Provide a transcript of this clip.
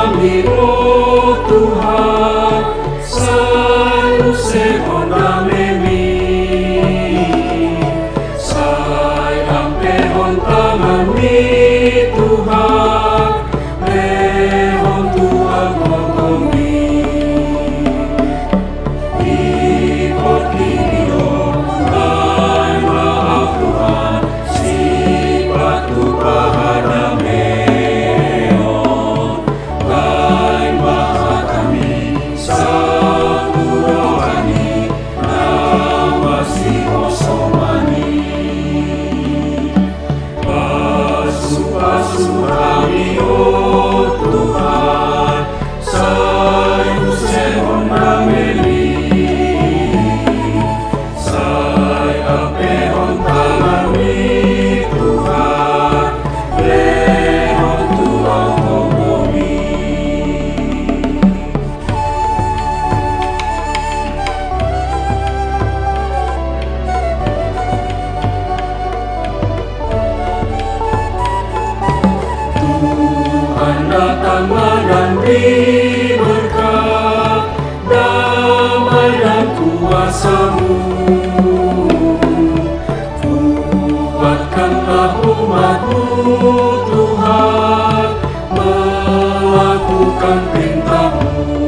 kami, oh Tuhan, selalu sehat kami. Sayang pehon tangan-Mi Tuhan, pehon Tuhan kokomi. Ipoti dio, dan maaf Tuhan, sifat kepada meon. Dan maaf kami, satu rohani, nama si osomani. Pasu-pasu kami, oh Tuhan, sayu sehon kami. Saya pehon tangan-Mi Tuhan, pehon Tuhan kokomi. Tuhan datanglah dan beri berkat, damai dan kuasa-Mu. Kuatkanlah umat-Mu Tuhan, melakukan perintah-Mu.